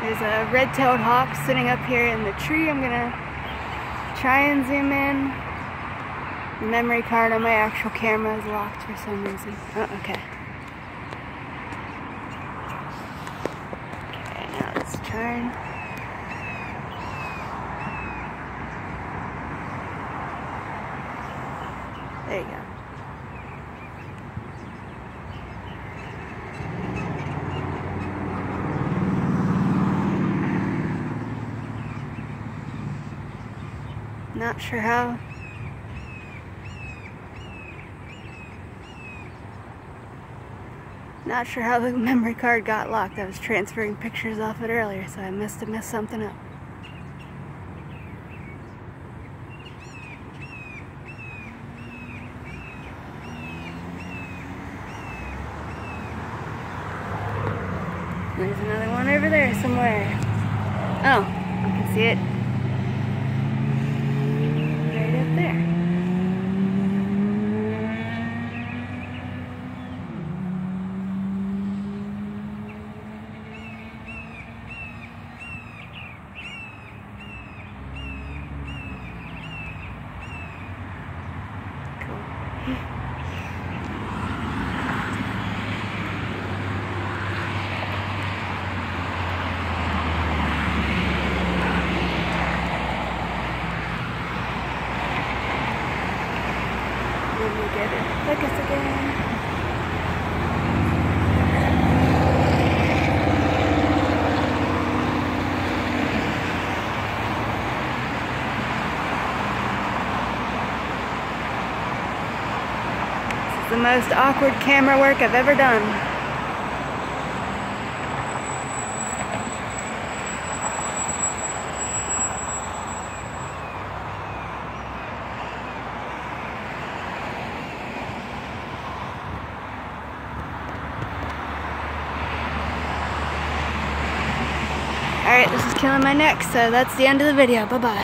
There's a red-tailed hawk sitting up here in the tree. I'm gonna try and zoom in. The memory card on my actual camera is locked for some reason. Oh, okay. Okay, now let's turn. There you go. Not sure how. Not sure how the memory card got locked. I was transferring pictures off it earlier, so I must have messed something up. There's another one over there somewhere. Oh, I can see it. Right up there. Cool. Let me get it. Focus again. This is the most awkward camera work I've ever done. Alright, this is killing my neck, so that's the end of the video. Bye-bye.